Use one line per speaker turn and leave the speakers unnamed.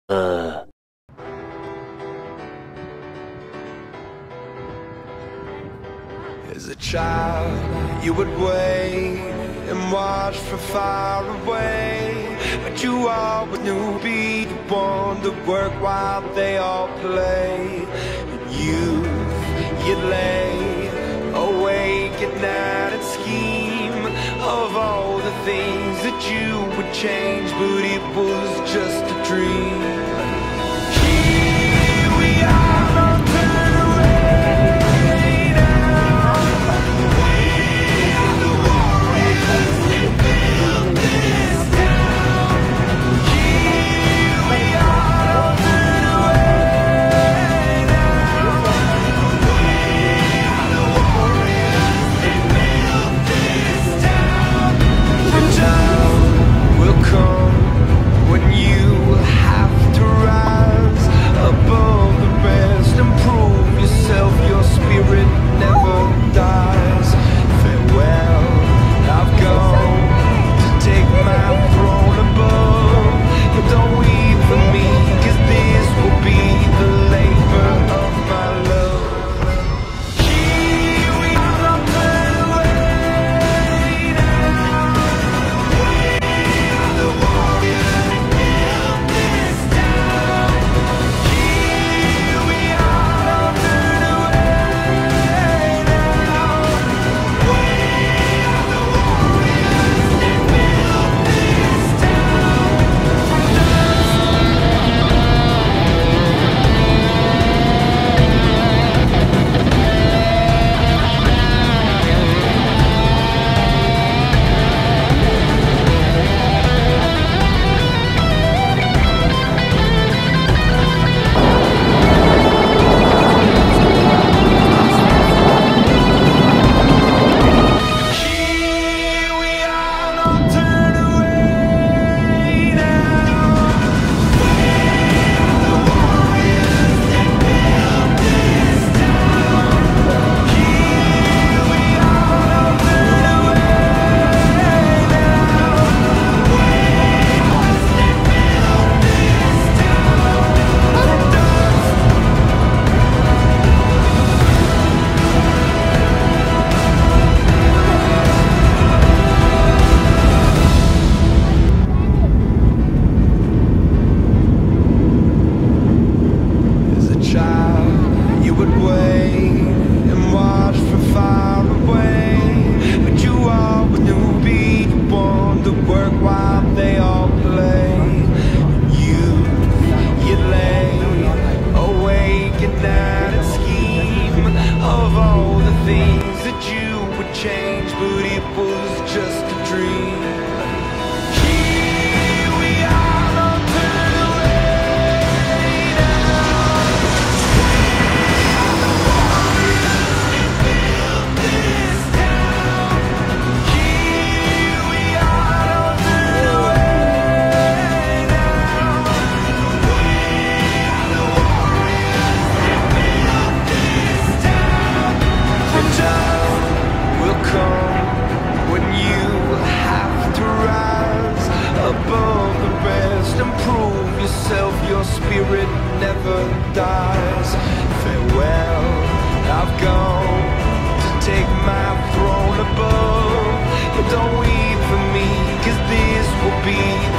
Uh.
As a child, you would wait and watch from far away, but you always knew be the one to work while they all play. And you'd lay awake at night and scheme of all the things that you would change, but it was just a dream. Here we are, don't turn away now. We are the warriors that built this town. Here we are, don't turn away now. We are the warriors that built this town. The time will come when you have to rise above the rest and prove yourself. Your spirit never dies. Farewell, I've gone to take my throne above, but don't weep for me, 'cause this will be the labor of my love. Here we are, don't turn away now. We are the warriors that built this town. Here we are, don't turn away now. We are the warriors that built this town. Here we are, don't turn away now. We are the warriors that built this town. Here we are, don't turn away now. We are that built this town. As a child, you would wait and watch from far away, but you always knew be the one to work while they all play. You'd lay awake at night and scheme of all the things that you would change, but it was just a dream. Here we are, don't turn away now. Built this town. Here we are, don't turn away now. We are the warriors that built this town. The time will come when you have to rise above the rest and prove yourself. Your spirit never dies. Farewell, I've gone to take my throne above, but don't weep for me, 'cause this will be